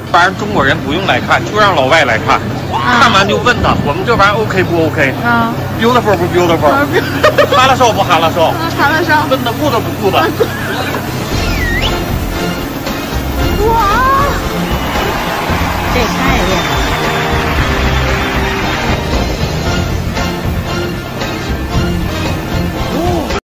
反正中国人不用来看，就让老外来看。看完就问他，我们这玩意儿 OK 不 OK？ 啊 ，beautiful 不 beautiful？ 哈拉少不哈拉少？ 哈拉少。 问他good不 good？